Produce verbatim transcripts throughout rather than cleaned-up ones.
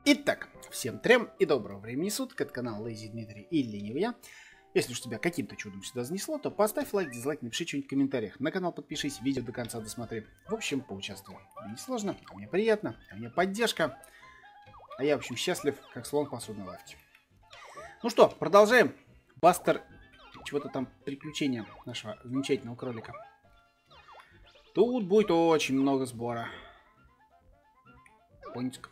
Итак, всем трем и доброго времени суток, это канал Lazy Дмитрий и Ленивый я. Если уж тебя каким-то чудом сюда занесло, то поставь лайк, дизлайк, напиши что-нибудь в комментариях. На канал подпишись, видео до конца досмотри. В общем, поучаствуй. Не сложно, а мне приятно, а мне поддержка. А я, в общем, счастлив, как слон в посудной лавке. Ну что, продолжаем. Бастер, чего-то там, приключения нашего замечательного кролика. Тут будет очень много сбора. Пончик.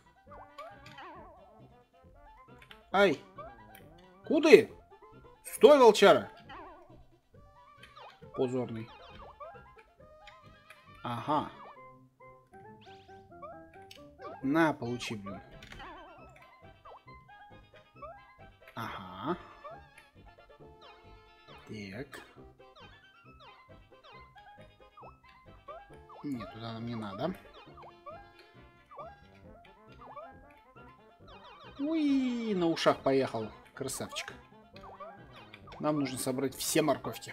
Ай! Куды? Стой, волчара! Позорный. Ага. На, получи, блин. Ага. Так. Нет, туда нам не надо. Уи, на ушах поехал. Красавчик. Нам нужно собрать все морковки.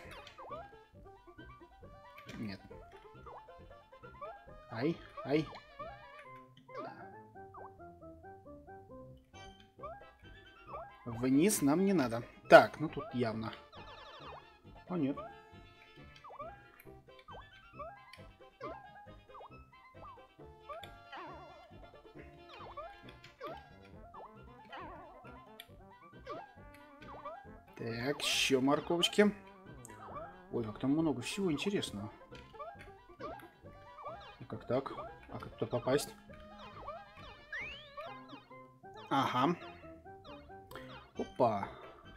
Нет. Ай, ай. Вниз нам не надо. Так, ну тут явно. О, нет. Так, еще морковочки. Ой, как там много всего интересного. И как так? А как туда попасть? Ага. Опа.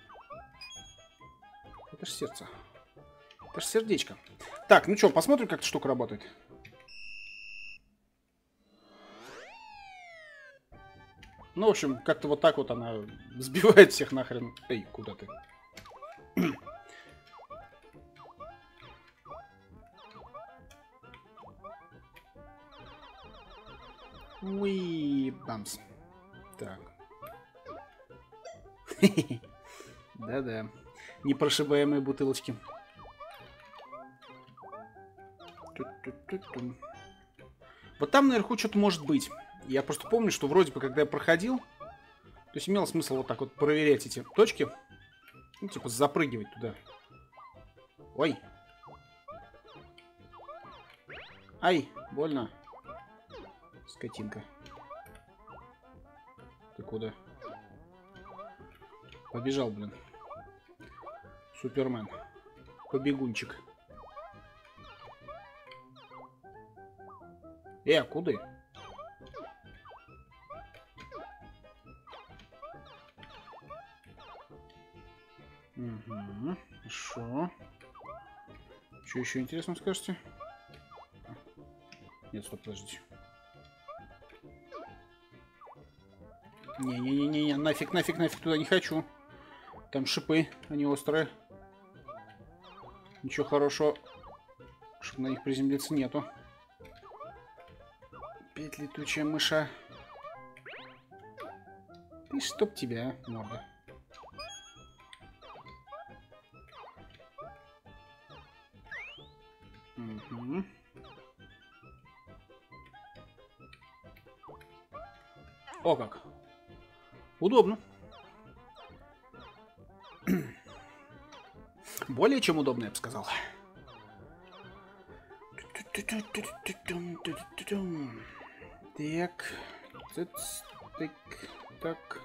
Это ж сердце. Это ж сердечко. Так, ну что, посмотрим, как эта штука работает. Ну, в общем, как-то вот так вот она сбивает всех нахрен. Эй, куда ты? Уи, бамс. Так. Да-да. Непрошибаемые бутылочки. Вот там наверху что-то может быть. Я просто помню, что вроде бы, когда я проходил, то есть имело смысл вот так вот проверять эти точки. Ну, типа запрыгивать туда. Ой. Ай, больно. Скотинка. Ты куда? Побежал, блин. Супермен. Побегунчик. Э, куда? Угу, хорошо. Что еще интересно скажете? Нет, стоп, подождите. Не-не-не-не, нафиг, нафиг, нафиг, туда не хочу. Там шипы, они острые. Ничего хорошего, чтобы на них приземлиться, нету. Опять летучая мыша. И чтоб тебя, морда. Угу. О как. Удобно. Более чем удобно, я бы сказал. Так. Так. Так.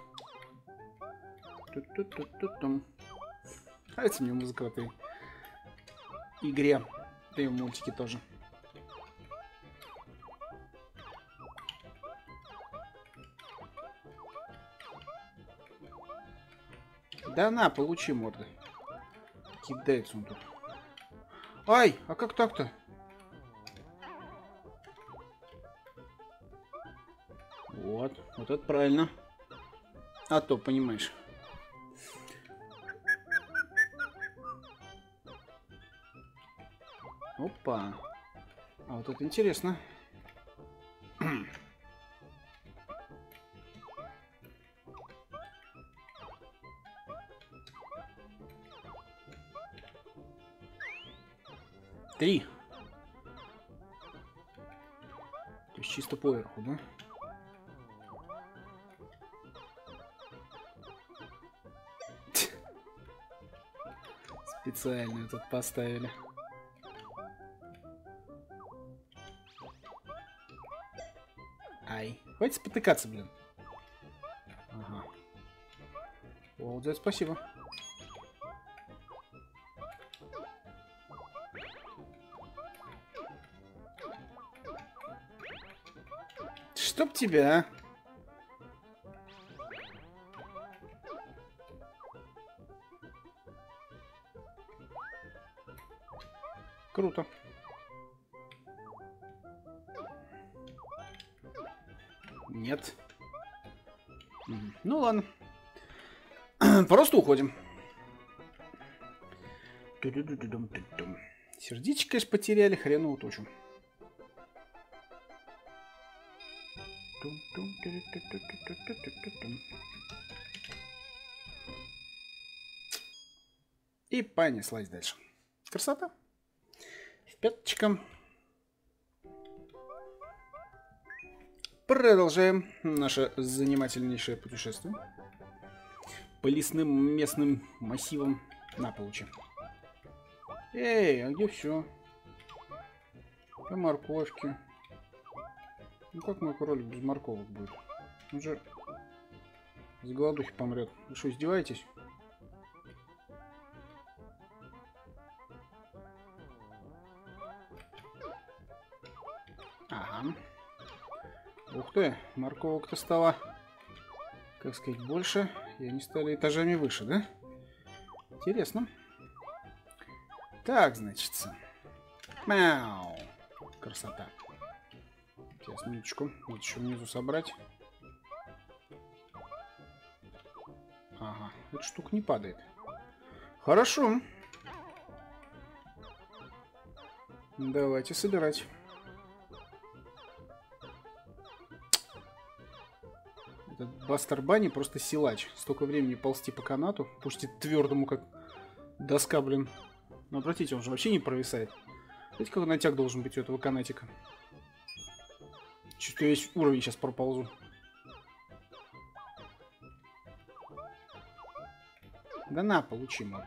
Нравится мне музыка в этой игре. Да и в мультике тоже. Да на, получи, морды. Кидается он тут. Ай, а как так-то? Вот, вот это правильно. А то, понимаешь. Опа. А вот это интересно. Три. То есть чисто поверху, да? специальную тут поставили. Ай. Хватит спотыкаться, блин. Ага. О, вот за это спасибо. Чтоб тебя, а? Круто. Нет. Ну ладно. Просто уходим. Сердечко, конечно, потеряли, хреновую тучу. И понеслась дальше. Красота. В пяточком. Продолжаем наше занимательнейшее путешествие по лесным местным массивам на получе. Эй, а где все? По морковке. Ну как мой кролик без морковок будет? Он же с голодухи помрет. Вы что, издеваетесь? Ага. Ух ты, морковок-то стало, как сказать, больше. И они стали этажами выше, да? Интересно. Так, значит. Мяу. Красота. Сейчас, минуточку. Вот еще внизу собрать. Ага, эта штука не падает. Хорошо. Давайте собирать. Этот Бастер Банни просто силач. Столько времени ползти по канату. Пусть и твердому, как доска, блин. Но обратите, он же вообще не провисает. Видите, какой натяг должен быть у этого канатика? Чувствую, я весь уровень сейчас проползу. Да на, получи, морду.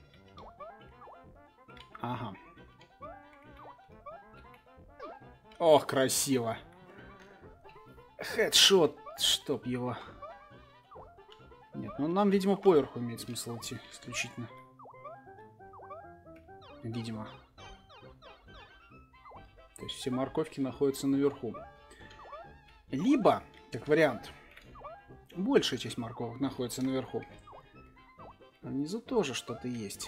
Ага. Ох, красиво. Хедшот, чтоб его. Нет, ну нам, видимо, поверху имеет смысл идти исключительно. Видимо. То есть все морковки находятся наверху. Либо, как вариант, большая часть морковок находится наверху. А внизу тоже что-то есть.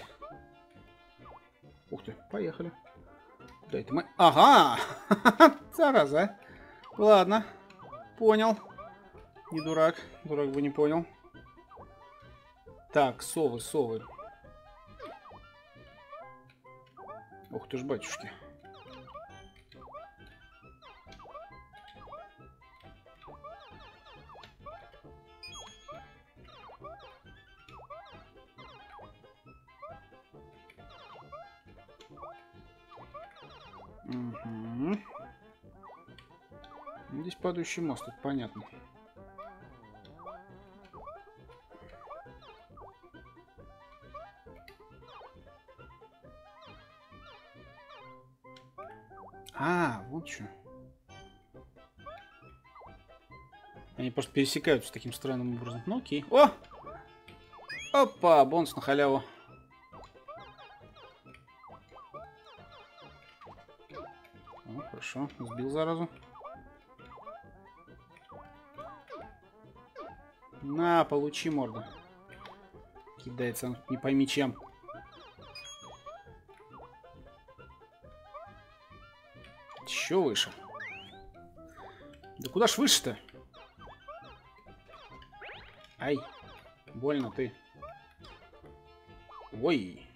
Ух ты, поехали. Да это мы... Ага! Зараза. Ладно. Понял. Не дурак. Дурак бы не понял. Так, совы, совы. Ух ты ж, батюшки. Угу. Здесь падающий мост, это понятно. А, вот что. Они просто пересекаются таким странным образом. Ну окей. О! Опа, бонус на халяву. О, хорошо, сбил заразу. На, получи, морду. Кидается он не пойми чем. Еще выше. Да куда ж выше-то? Ай, больно ты. Ой.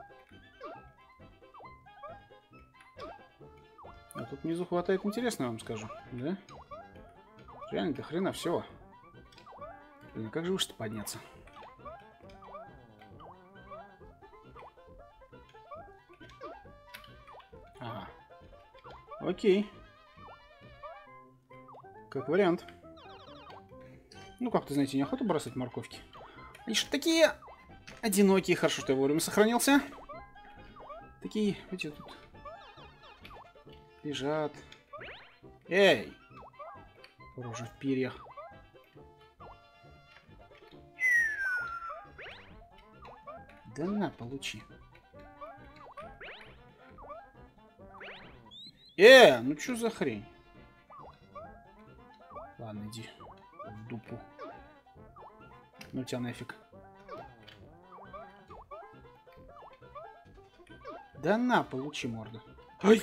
А тут внизу хватает, интересно, вам скажу. Да? Реально до хрена всего. Блин, как же выше-то подняться? Ага. Окей. Как вариант. Ну, как-то, знаете, неохота бросать морковки. Они что такие одинокие. Хорошо, что я вовремя сохранился. Такие, эти тут лежат. Эй! Рожа в перьях. Да на, получи. Э, ну чё за хрень? Ладно, иди в дупу. Ну тебя нафиг. Да на, получи, морда. Ай!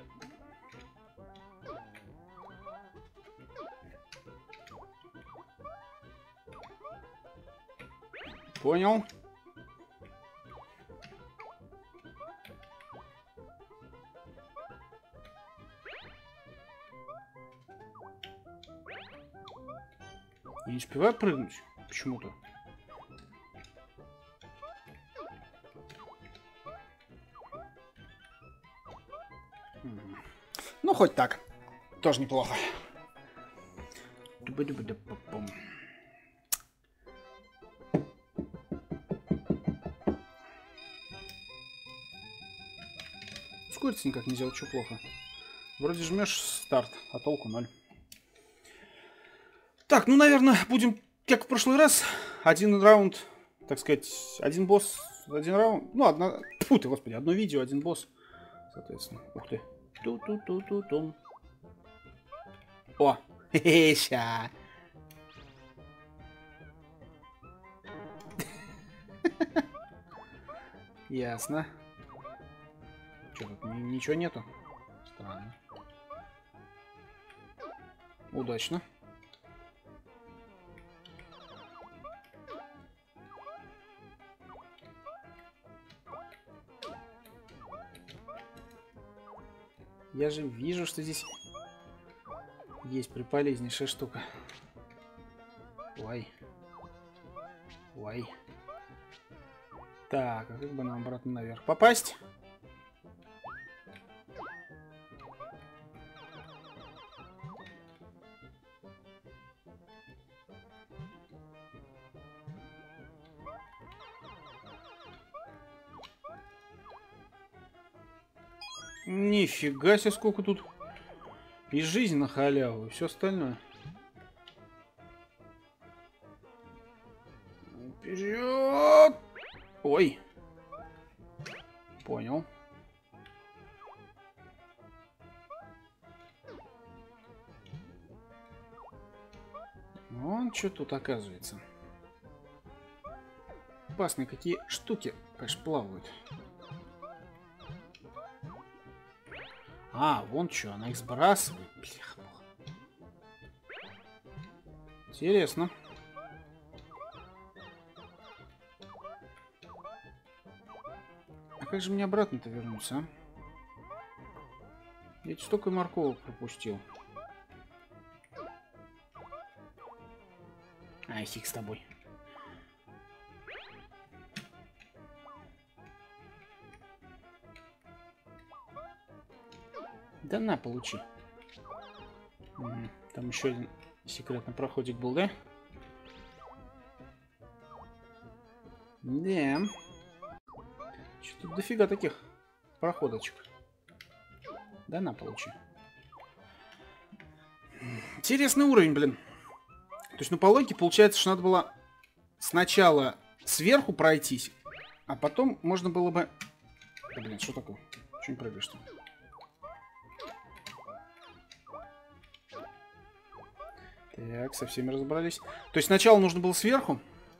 Понял. Я не успеваю прыгнуть почему-то. Ну, хоть так. Тоже неплохо. Ускориться никак нельзя, вот что плохо. Вроде жмешь старт, а толку ноль. Так, ну, наверное, будем, как в прошлый раз, один раунд, так сказать, один босс, один раунд. Ну, одна... Фу ты, господи, одно видео, один босс. Соответственно. Ух ты. Ту-ту-ту-ту-ту. О! Хе-хе, ща. Ясно. Чё, тут ничего нету? Странно. Удачно. Я же вижу, что здесь есть приполезнейшая штука. Ой. Ой. Так, а как бы нам обратно наверх попасть? Нифига себе, сколько тут и жизнь на халяву, и все остальное. Вперед! Ой. Понял. Вон что тут оказывается. Опасные какие штуки, конечно, плавают. А, вон что, она их сбрасывает. Блях, интересно. А как же мне обратно-то вернуться, а? Я ведь столько морковок пропустил. Ай, фиг с тобой. Да на, получи. Угу. Там еще один секретный проходик был, да? Да. Что-то дофига таких проходочек. Да на, получи. Интересный уровень, блин. То есть, ну, по логике, получается, что надо было сначала сверху пройтись, а потом можно было бы... Да, блин, что такое? Чего не прыгаешь-то? Так, со всеми разобрались. То есть сначала нужно было сверху,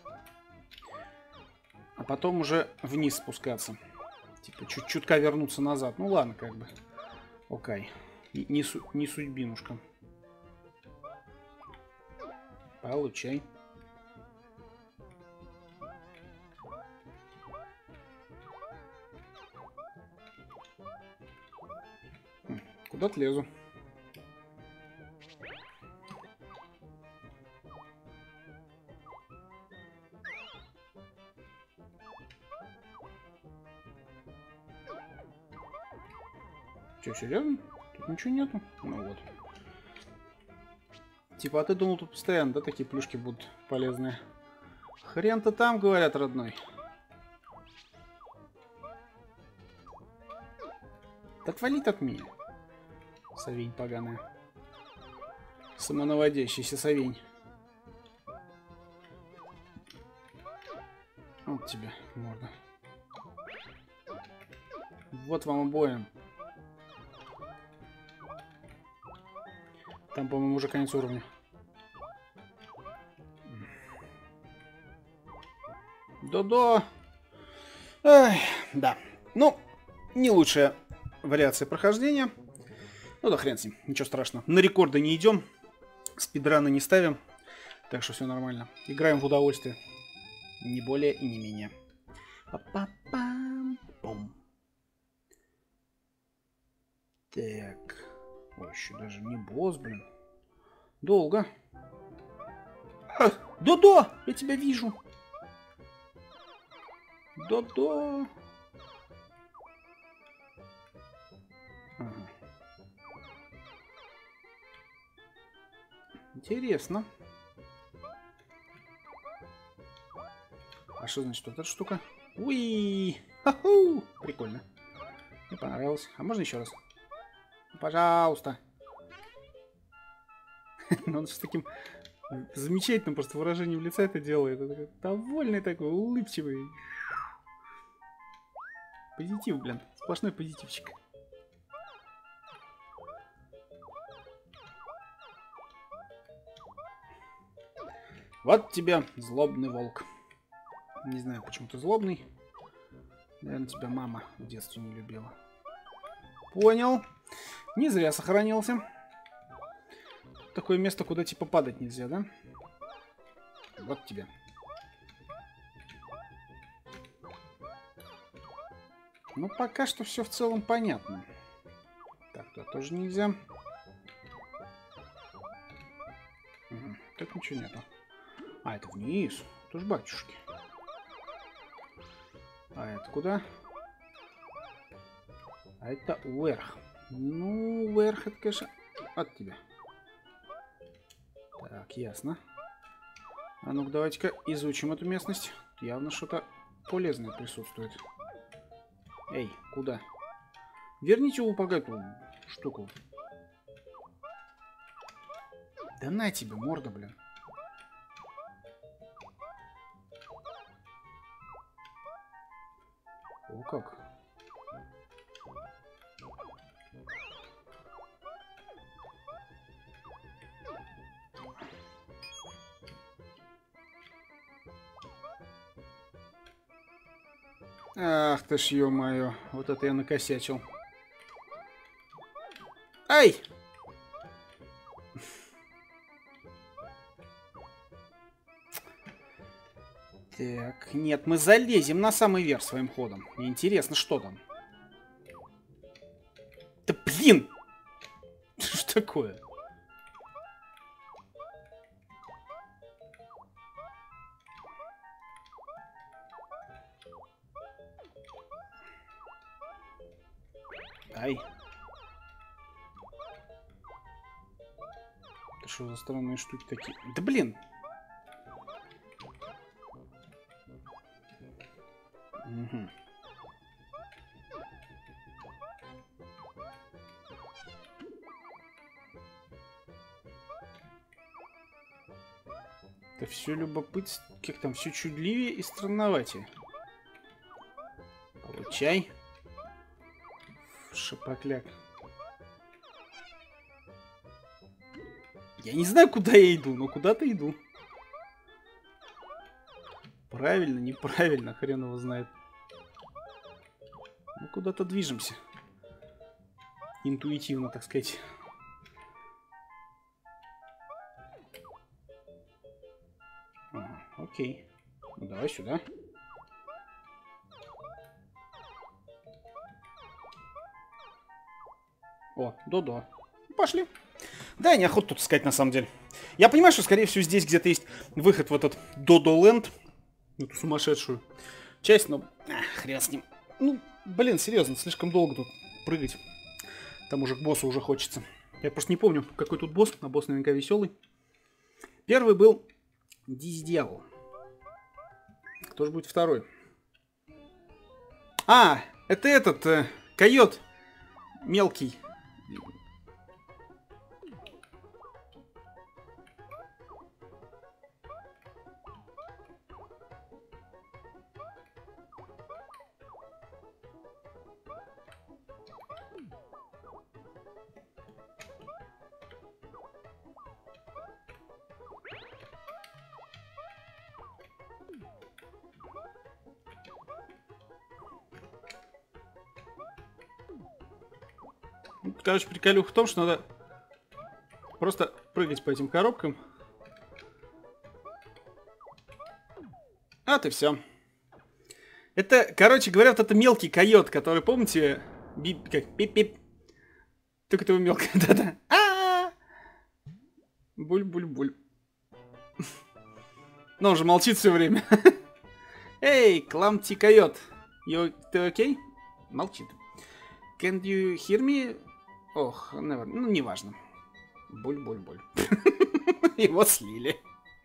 а потом уже вниз спускаться. Типа чуть-чутка вернуться назад. Ну ладно, как бы. Окей. Не, не, су не судьбинушка. Получай. Хм, куда-то лезу. Че, серьезно? Тут ничего нету? Ну вот. Типа, а ты думал, тут постоянно, да, такие плюшки будут полезные? Хрен-то там, говорят, родной. Отвалит от меня. Совень поганая. Самонаводящийся совень. Вот тебе, морда. Вот вам обоим. Там, по-моему, уже конец уровня. Додо. Ай, да. Ну, не лучшая вариация прохождения. Ну да хрен с ним, ничего страшного. На рекорды не идем. Спидраны не ставим. Так что все нормально. Играем в удовольствие. Не более и не менее. Па-па-пам-пум. Так. Ой, еще даже не босс, блин. Долго. А, Додо! Я тебя вижу. Додо. Ага. Интересно. А что значит вот эта штука? Уи! Ха-ху! Прикольно. Мне понравилось. А можно еще раз? Пожалуйста. Но он с таким замечательным просто выражением лица это делает. Он такой довольный такой, улыбчивый. Позитив, блин. Сплошной позитивчик. Вот тебе злобный волк. Не знаю, почему ты злобный. Наверное, тебя мама в детстве не любила. Понял. Не зря сохранился. Такое место, куда типа падать нельзя, да? Вот тебе. Ну, пока что все в целом понятно. Так, туда тоже нельзя. Угу. Тут ничего нету. А, это вниз. Это ж батюшки. А это куда? А это вверх. Ну, вверх это, конечно, от тебя. Так, ясно. А ну-ка, давайте-ка изучим эту местность. Явно что-то полезное присутствует. Эй, куда? Верните его пока эту штуку. Да на тебе, морда, блин. О, как? Ах ты ж, ё-моё, вот это я накосячил. Ай! Так, нет, мы залезем на самый верх своим ходом. Мне интересно, что там. Да блин! Что ж такое? Ай. Это что за странные штуки такие? Да блин! Угу. Это все любопытство, как там, все чудливее и странноватее. Получай. Шапокляк. Я не знаю, куда я иду, но куда-то иду. Правильно, неправильно, хрен его знает. Мы куда-то движемся. Интуитивно, так сказать. Ага, окей. Ну давай сюда. О, Додо. Пошли. Да, неохота тут искать на самом деле. Я понимаю, что скорее всего здесь где-то есть выход в этот Додо-ленд. Эту сумасшедшую часть, но ах, хрен с ним. Ну, блин, серьезно, слишком долго тут прыгать. Там уже к боссу уже хочется. Я просто не помню, какой тут босс. А босс наверняка веселый. Первый был Диз-дьявол. Кто же будет второй? А, это этот, э, койот. мелкий. Короче, приколюха в том, что надо просто прыгать по этим коробкам. Вот и все. Это, короче говоря, вот это мелкий койот, который, помните, бип, как пип-пип. Только этого мелкого, да-да. А-а-а! Буль-буль-буль. Но он же молчит все время. Эй, Кламти койот. Ты окей? Молчит. Can you hear me? Ох, never. Ну, неважно. Буль-буль-буль. Его слили.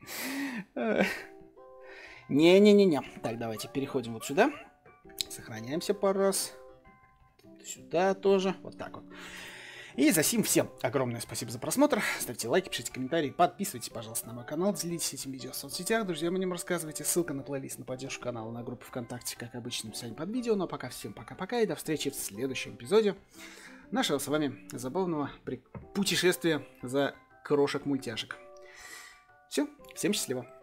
Не-не-не-не. Так, давайте переходим вот сюда. Сохраняемся пару раз. Сюда тоже. Вот так вот. И за сим всем огромное спасибо за просмотр. Ставьте лайки, пишите комментарии, подписывайтесь, пожалуйста, на мой канал, делитесь этим видео в соцсетях, друзьям о нем рассказывайте. Ссылка на плейлист на поддержку канала, на группу ВКонтакте, как обычно, в описании под видео. Ну а пока всем пока-пока и до встречи в следующем эпизоде нашего с вами забавного путешествия за крошек-мультяшек. Все, всем счастливо.